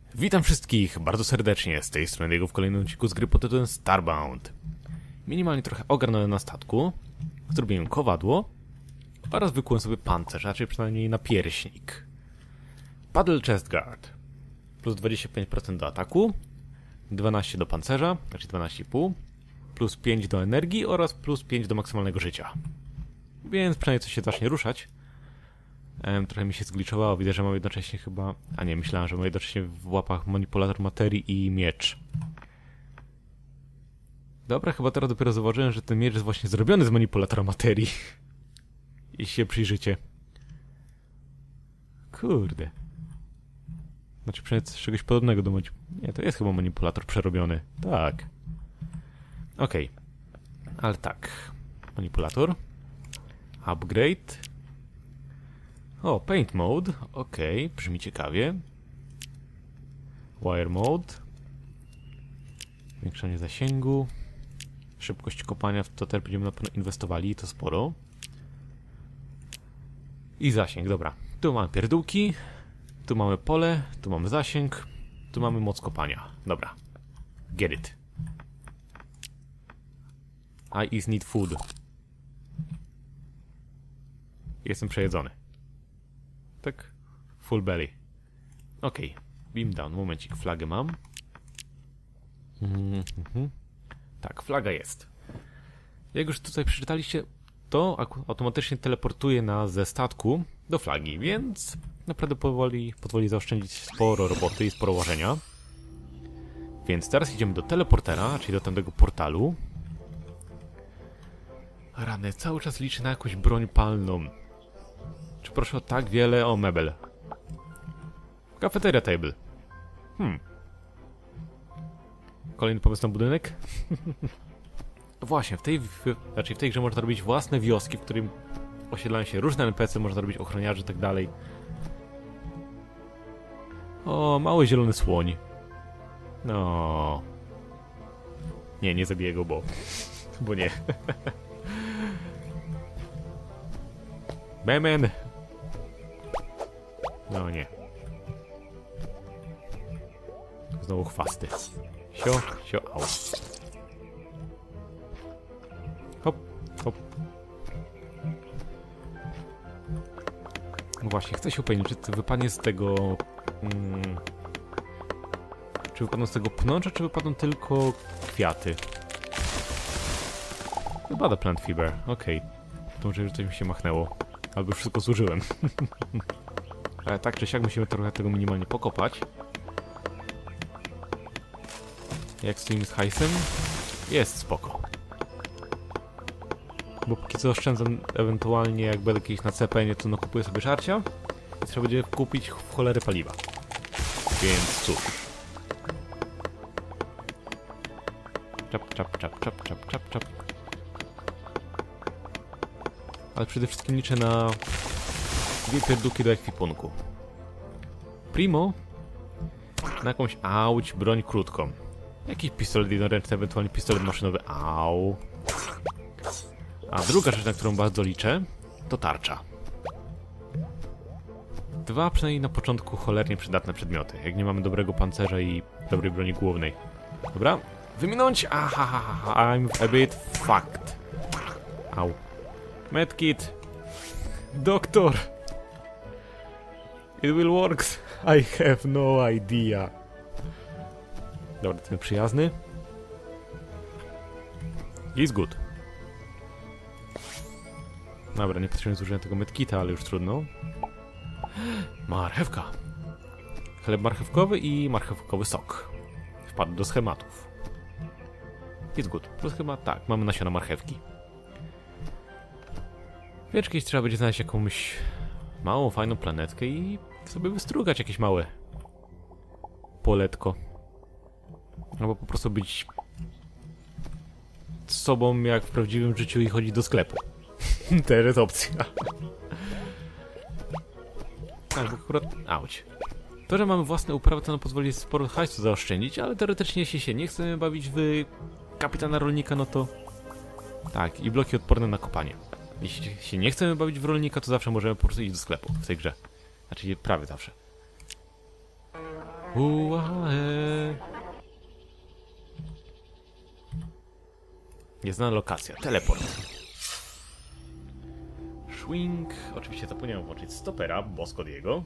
Witam wszystkich bardzo serdecznie, z tej strony Diego w kolejnym odcinku z gry pod tytułem Starbound. Minimalnie trochę ogarnąłem na statku, zrobiłem kowadło oraz wykułem sobie pancerz, raczej przynajmniej napierśnik. Paddle Chest Guard, plus 25% do ataku, 12 do pancerza, znaczy 12,5, plus 5 do energii oraz plus 5 do maksymalnego życia. Więc przynajmniej coś się zacznie ruszać. Trochę mi się zgliczowało, widzę, że mam jednocześnie chyba... A nie, myślałem, że mam jednocześnie w łapach manipulator materii i miecz. Dobra, chyba teraz dopiero zauważyłem, że ten miecz jest właśnie zrobiony z manipulatora materii. Jeśli się przyjrzycie. Kurde. Znaczy przynajmniej z czegoś podobnego do Nie, to jest chyba manipulator przerobiony. Tak. Okej. Ale tak. Manipulator. Upgrade. O, Paint Mode, okej, brzmi ciekawie. Wire Mode. Zwiększanie zasięgu. Szybkość kopania, w to też będziemy na pewno inwestowali, to sporo. I zasięg, dobra. Tu mamy pierdółki, tu mamy pole, tu mamy zasięg, tu mamy moc kopania. Dobra. Get it. I is need food. Jestem przejedzony. Tak, full belly. Okej, beam down, momencik, flagę mam. Tak, flaga jest. Jak już tutaj przeczytaliście, to automatycznie teleportuje nas ze statku do flagi, więc naprawdę pozwoli zaoszczędzić sporo roboty i sporo łożenia. Więc teraz idziemy do teleportera, czyli do tamtego portalu. Rany, cały czas liczę na jakąś broń palną. Czy proszę o tak wiele? O, mebel. Cafeteria table. Kolejny pomysł na budynek? Właśnie, w tej grze można robić własne wioski, w którym osiedlają się różne NPC, można robić ochroniarzy i tak dalej. O, mały zielony słoń. No. Nie zabiję go, bo nie. Bemen! No nie. Znowu chwasty. Au. Hop, hop. No właśnie, chcę się upewnić, czy wypadnie z tego... czy wypadną z tego pnącza, czy wypadną tylko kwiaty? Wypada plant fiber, okej. To może już coś mi się machnęło. Albo już wszystko zużyłem. Ale tak czy siak musimy trochę tego minimalnie pokopać. Jak stoimy z hajsem? Jest spoko. Bo póki co oszczędzam, ewentualnie jak będę kiedyś na CPN, to nakupuję sobie żarcia. I trzeba będzie kupić w cholery paliwa. Więc cóż. Czap. Ale przede wszystkim liczę na dwie pierdółki do ekwipunku. Primo na jakąś broń krótką. Jakiś pistolet jednoręczny, ewentualnie pistolet maszynowy. A druga rzecz, na którą bardzo liczę, to tarcza. Dwa przynajmniej na początku cholernie przydatne przedmioty, jak nie mamy dobrego pancerza i dobrej broni głównej. Dobra, wyminąć! I'm a bit fucked. Au. Medkit! Doktor! It will work. I have no idea. Dobra, ten przyjazny. Jest good. Dobra, nie potrzebuję zużycia tego medkita, ale już trudno. Marchewka. Chleb marchewkowy i marchewkowy sok. Wpadł do schematów. Jest good. Plus chyba tak, mamy nasiona marchewki. Wiesz, kiedyś trzeba będzie znaleźć jakąś małą, fajną planetkę i sobie wystrugać jakieś małe poletko. Albo po prostu być z sobą jak w prawdziwym życiu i chodzić do sklepu. Też jest opcja. Tak, bo akurat... Auć. To, że mamy własne uprawy, to nam pozwoli sporo hajsu zaoszczędzić, ale teoretycznie jeśli się nie chcemy bawić w kapitana rolnika, no to... Tak, i bloki odporne na kopanie. Jeśli się nie chcemy bawić w rolnika, to zawsze możemy po prostu iść do sklepu w tej grze. Znaczy prawie zawsze. Uae. Nieznana lokacja. Teleport. Swing. Oczywiście zapomniałem włączyć stopera, bo Scottiego.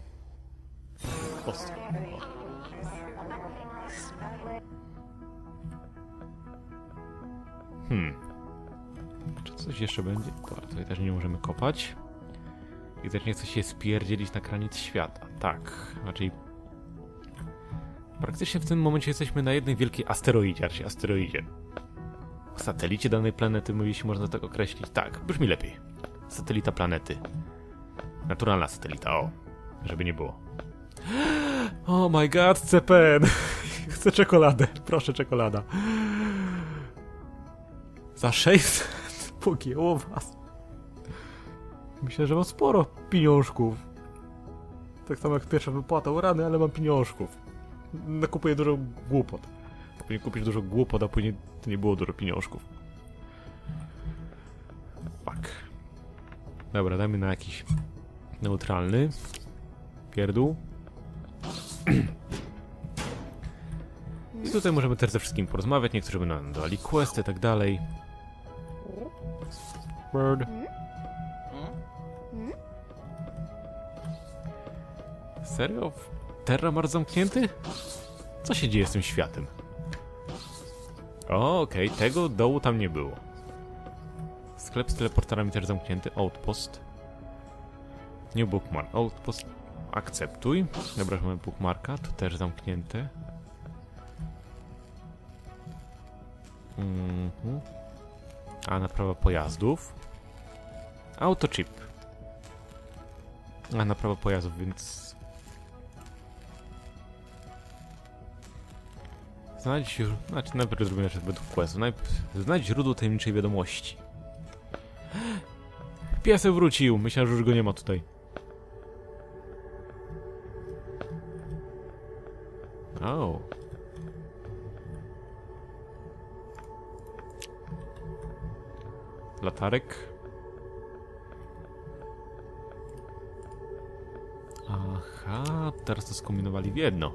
Czy coś jeszcze będzie? Dobra, tutaj też nie możemy kopać. I też nie chce się spierdzielić na granic świata. Tak, raczej... Praktycznie w tym momencie jesteśmy na jednej wielkiej asteroidzie, raczej asteroidzie. Satelicie danej planety, jeśli można tak określić. Tak, brzmi lepiej. Satelita planety. Naturalna satelita, o. Żeby nie było. Oh my god, CPN! Chcę czekoladę, proszę czekolada. Za 600 pogięło was. Myślę, że mam sporo pieniążków. Tak samo jak pierwsza wypłata, o rany, ale mam pieniążków. Nakupuję dużo głupot. Powinien kupić dużo głupot, a później to nie było dużo pieniążków. Fuck. Dobra, dajmy na jakiś neutralny. Pierdół. I tutaj możemy też ze wszystkim porozmawiać. Niektórzy będą nam dali questy i tak dalej. Bird. Serio? Terramar zamknięty? Co się dzieje z tym światem? O, okej, tego dołu tam nie było. Sklep z teleporterami też zamknięty. Outpost. New bookmark. Outpost. Akceptuj. Dobra, mamy bookmarka. Tu też zamknięte. A naprawa pojazdów. Autochip. A naprawa pojazdów, więc... Znajdź... Znaczy, najpierw zrobimy jeszcze według questu. Znajdź źródło tajemniczej wiadomości. Piesek wrócił! Myślałem, że już go nie ma tutaj. O. Latarek. Aha, teraz to skombinowali w jedno.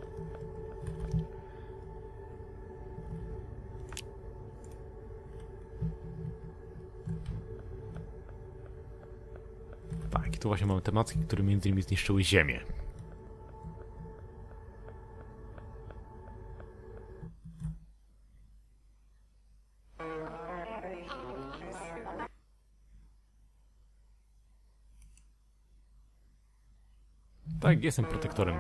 Tak, i tu właśnie mamy tematy, które między innymi zniszczyły Ziemię. Tak, jestem protektorem.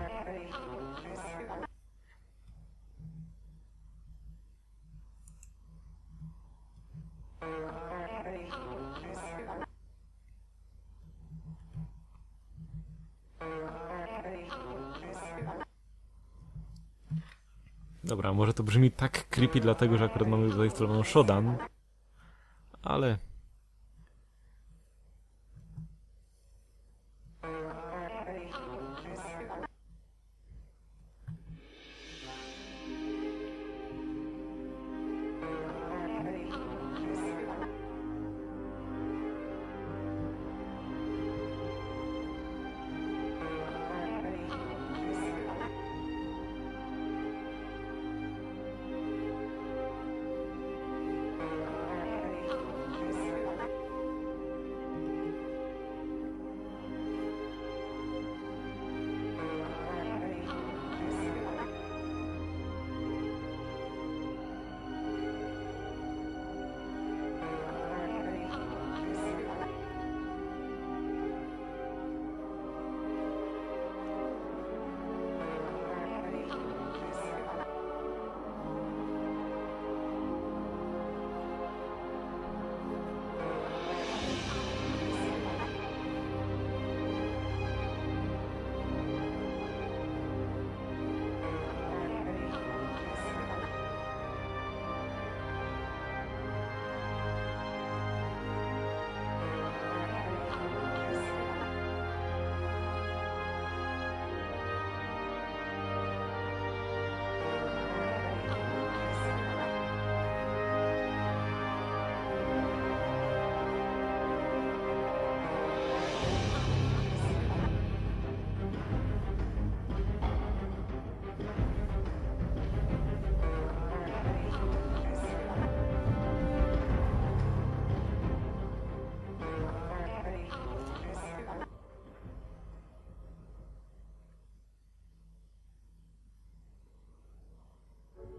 Dobra, może to brzmi tak creepy, dlatego że akurat mamy zainstalowaną Shodan, ale...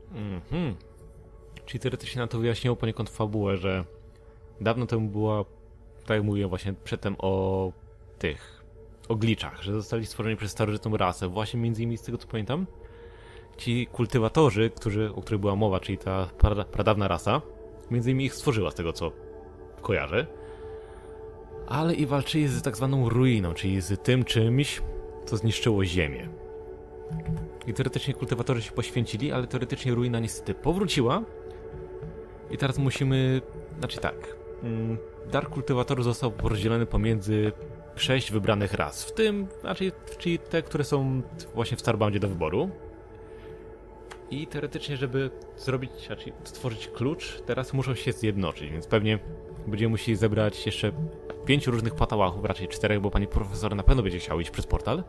Czyli teoretycznie na to wyjaśniło poniekąd fabułę, że dawno temu była, tak jak mówiłem właśnie przedtem o glitchach, że zostali stworzeni przez starożytną rasę. Właśnie między innymi z tego co pamiętam, ci kultywatorzy, o których była mowa, czyli ta pradawna rasa, między innymi ich stworzyła z tego co kojarzę. Ale i walczyli z tak zwaną ruiną, czyli z tym czymś, co zniszczyło ziemię. I teoretycznie kultywatorzy się poświęcili, ale teoretycznie ruina niestety powróciła. I teraz musimy... Znaczy tak... Dar kultywatorów został rozdzielony pomiędzy 6 wybranych ras. W tym... czyli te, które są właśnie w Starboundzie do wyboru. I teoretycznie, żeby stworzyć klucz, teraz muszą się zjednoczyć, więc pewnie będziemy musieli zebrać jeszcze 5 różnych patałachów, raczej 4, bo pani profesor na pewno będzie chciał iść przez portal.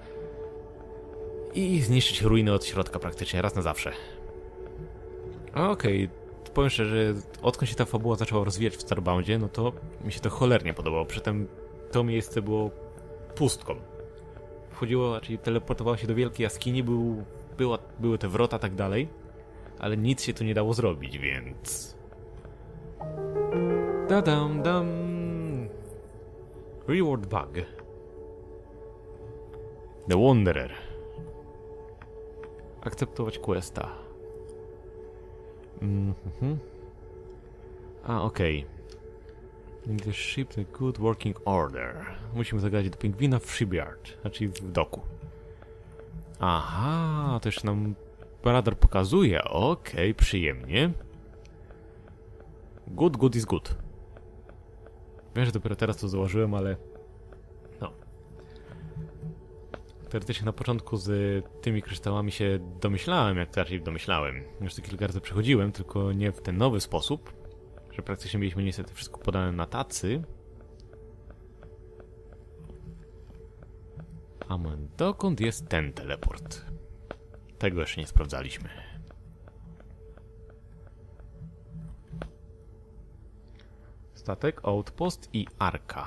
I zniszczyć ruiny od środka praktycznie, raz na zawsze. Okej, powiem szczerze, odkąd się ta fabuła zaczęła rozwijać w Starboundzie, no to mi się to cholernie podobało. Przedtem to miejsce było pustką. Wchodziło, czyli teleportowało się do wielkiej jaskini, były te wrota, tak dalej, ale nic się tu nie dało zrobić, więc... Da-dam-dam! Reward bug. The Wanderer. Akceptować questa. Okej. In the ship the good working order. Musimy zagrać do pingwina w shipyard, znaczy w doku. Aha, to jeszcze nam radar pokazuje. Okej, przyjemnie. Good is good. Wiem, że dopiero teraz to założyłem, ale... No. Teoretycznie na początku z tymi kryształami się domyślałem, Już to kilka razy przechodziłem, tylko nie w ten nowy sposób, że praktycznie mieliśmy niestety wszystko podane na tacy. A dokąd jest ten teleport? Tego jeszcze nie sprawdzaliśmy. Statek, outpost i arka.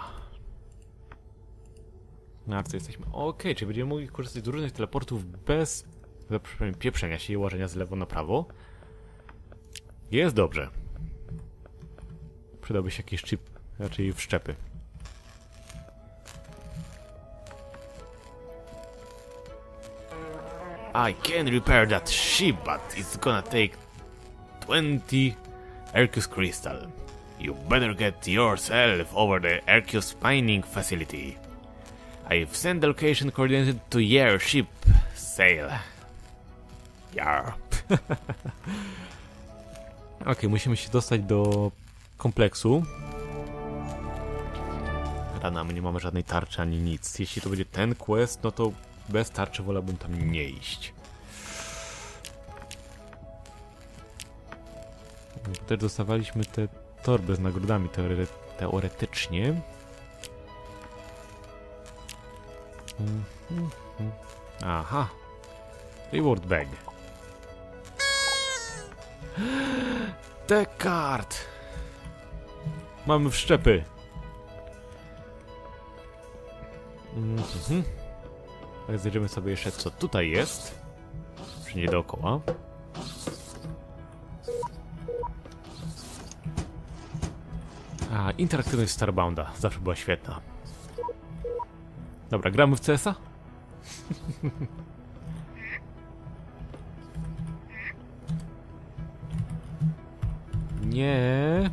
Na arce jesteśmy. Okej, czyli będziemy mogli korzystać z różnych teleportów bez pieprzenia się i łażenia z lewo na prawo. Jest dobrze. Przydałby się jakiś chip, raczej wszczepy. I can repair that ship, but it's gonna take 20 Arceus crystal. You better get yourself over the Arceus mining facility. I've sent the location coordinated to your ship. Sail. Yar. Okej, musimy się dostać do kompleksu. Rana, my nie mamy żadnej tarczy ani nic. Jeśli to będzie ten quest, no to bez tarczy wolałbym tam nie iść. Też dostawaliśmy te torby z nagrodami teoretycznie. Aha. Reward bag. Descartes! Mamy wszczepy. Tak, zajrzymy sobie jeszcze co tutaj jest. Wszędzie dookoła. Interaktywność Starbounda. Zawsze była świetna. Dobra, gramy w CS-a? Nie.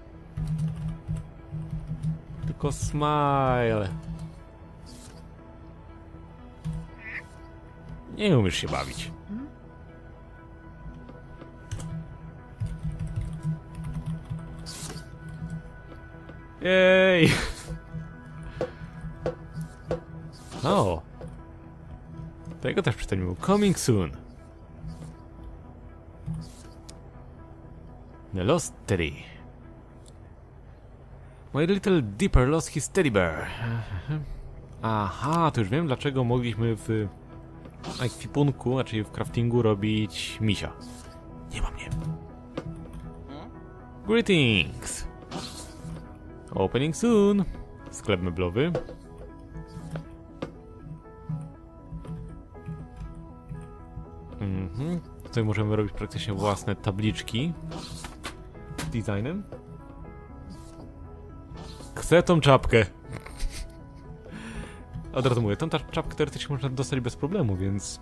Tylko smile. Nie umiesz się bawić. Jej! O! Tego też czytałem. Coming soon. The Lost Teddy. My little Dipper lost his teddy bear. Aha, to już wiem dlaczego mogliśmy w ekwipunku, znaczy w craftingu robić misia. Nie ma mnie. Greetings! Opening soon! Sklep meblowy. Tutaj możemy robić praktycznie własne tabliczki z designem. Chcę tą czapkę. Od razu mówię, tą czapkę teoretycznie można dostać bez problemu, więc...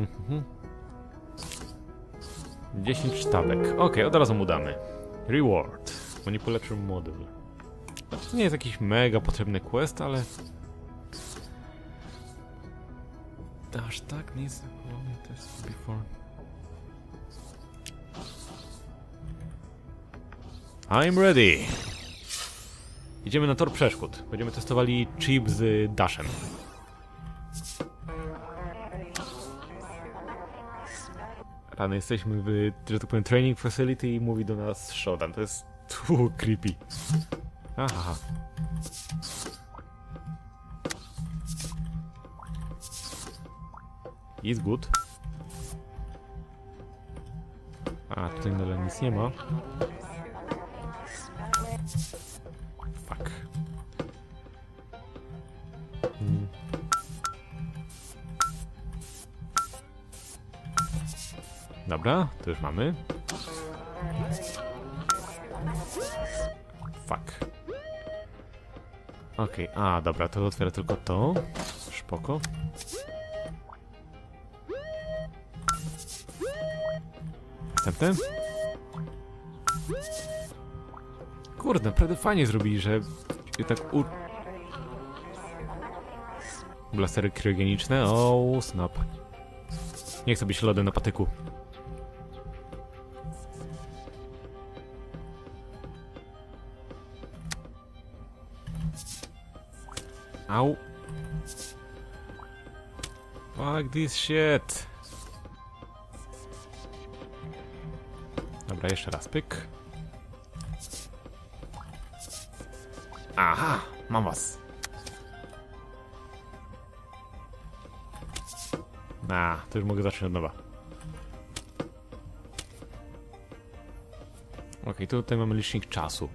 10 sztabek. Okej, od razu mu damy. Reward. Manipulator model. Znaczy, to nie jest jakiś mega potrzebny quest, ale... Aż tak needs a test before. I'm ready. Idziemy na tor przeszkód. Będziemy testowali chip z dashem. Rany, jesteśmy w, że tak powiem, training facility i mówi do nas Shodan. To jest tu creepy. Aha. Jest good. A, tutaj nadal nic nie ma. Fuck. Dobra, to już mamy. Fuck. Okej, a dobra, to otwiera tylko to. Spoko. Następne. Kurde, naprawdę fajnie zrobili, że tak blastery kryogeniczne. O, snap. Nie chcę być lodem na patyku. Au. Fuck this shit. Dobra, jeszcze raz pyk. Aha, mam was. To już mogę zacząć od nowa. Okej, tutaj mamy licznik czasu.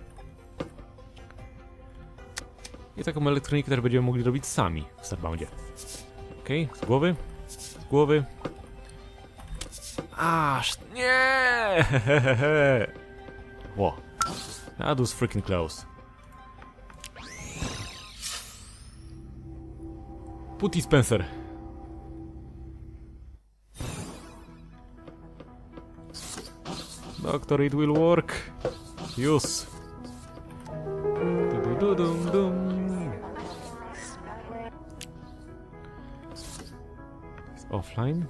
I taką elektronikę też będziemy mogli robić sami w Starboundzie. Okej, z głowy. Z głowy. Aż nie! Ło. That was freaking close. Putty Spencer. Doctor, it will work. Use. Jest offline.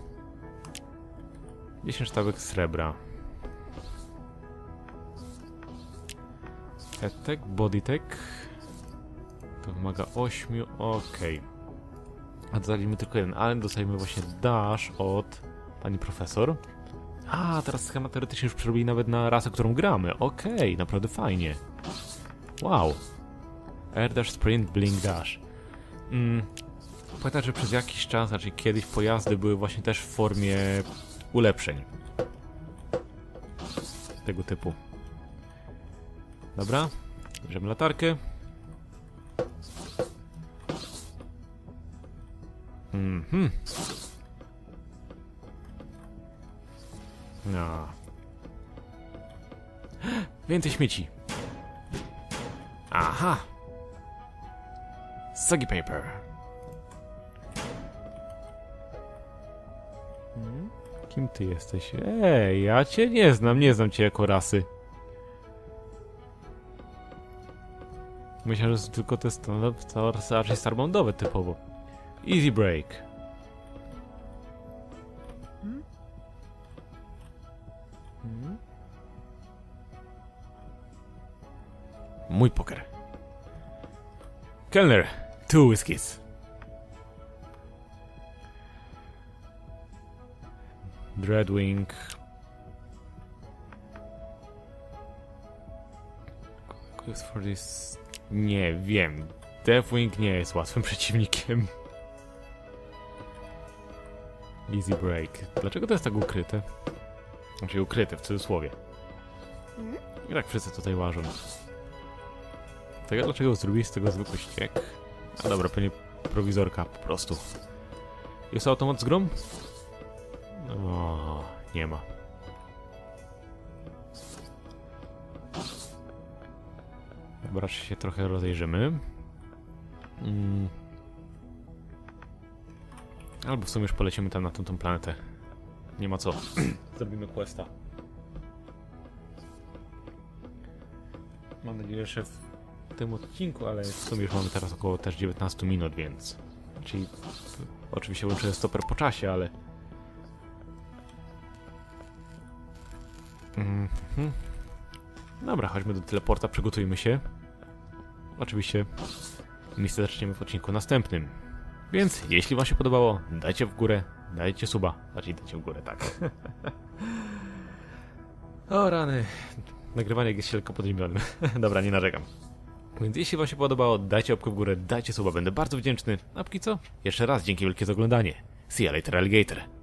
10 sztabek srebra. Headtech, bodytech. To wymaga 8. Okej. A dodaliśmy tylko jeden, ale dostajemy właśnie dash od pani profesor. A, teraz schemat teoretycznie już przerobili nawet na rasę, którą gramy. Okej, naprawdę fajnie. Wow. Air dash, sprint, blink dash. Pamiętam, że przez jakiś czas, znaczy kiedyś pojazdy były właśnie też w formie ulepszeń. Tego typu. Dobra. Bierzemy latarkę. No. Więcej śmieci. Aha. Soggy paper. Kim ty jesteś? Ej, ja cię nie znam cię jako rasy. Myślę, że tylko te raczej starboundowe typowo. Easy break. Mój poker. Kellner, 2 whiskies. Dreadwing. For this... Nie wiem. Deathwing nie jest łatwym przeciwnikiem. Easy break. Dlaczego to jest tak ukryte? Znaczy ukryte w cudzysłowie. I tak wszyscy tutaj łażą. Dlaczego zrobili z tego zwykły ściek? A dobra, pewnie prowizorka po prostu. Jest automat z grom? O, Nie ma. Dobra, się trochę rozejrzymy. Albo w sumie już polecimy tam na tą planetę. Nie ma co. Zrobimy questa. Mam nadzieję, że w tym odcinku, ale w sumie już mamy teraz około też 19 minut, więc... Czyli... Oczywiście łączę stoper po czasie, ale... Dobra, chodźmy do teleporta, przygotujmy się. Oczywiście misję zaczniemy w odcinku następnym. Więc jeśli wam się podobało, dajcie w górę, dajcie suba. Znaczy dajcie w górę, tak. O rany. Nagrywanie jest się lekko podziemionym. Dobra, nie narzekam. Więc jeśli wam się podobało, dajcie łapkę w górę, dajcie suba, będę bardzo wdzięczny. A póki co, jeszcze raz dzięki wielkie za oglądanie. See you later, alligator.